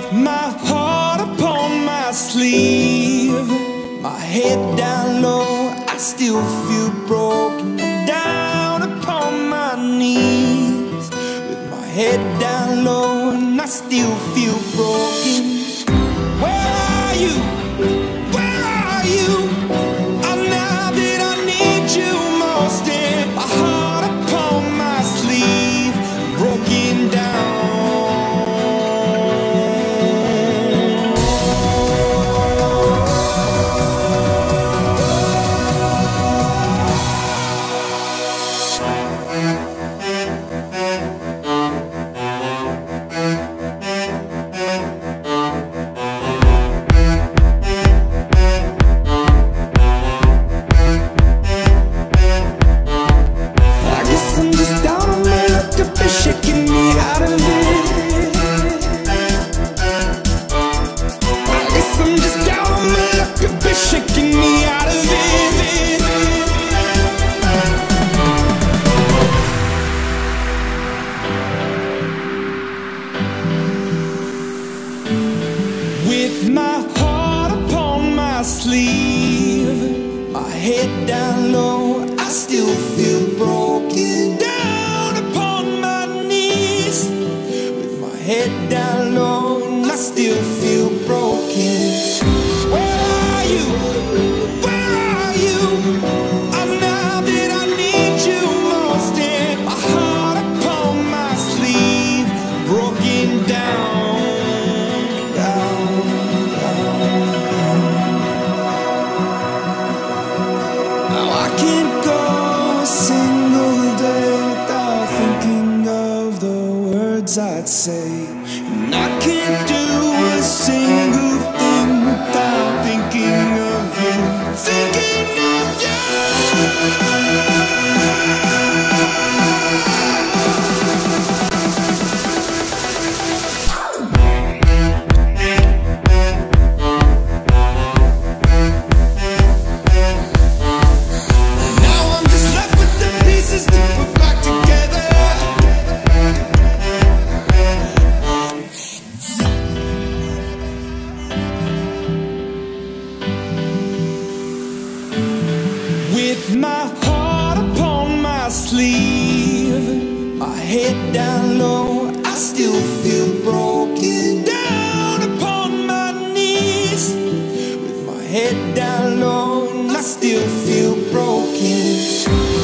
With my heart upon my sleeve, my head down low, I still feel broken. I'm down upon my knees, with my head down low, and I still feel broken. Where are you? Where are you? I'm now that I need you most, and my heart upon my sleeve, broken down. With my heart upon my sleeve, my head down low, I still feel broken. Down upon my knees, with my head down low, and I still feel broken. Where are you? Where are you? I'm now that I need you most, and my heart upon my sleeve, broken down. I'd say, and I can't do a single thing without thinking of you, thinking of Now I'm just left with the pieces to put back together. With my heart upon my sleeve, my head down low, I still feel broken. Down upon my knees, with my head down low, and I still feel broken.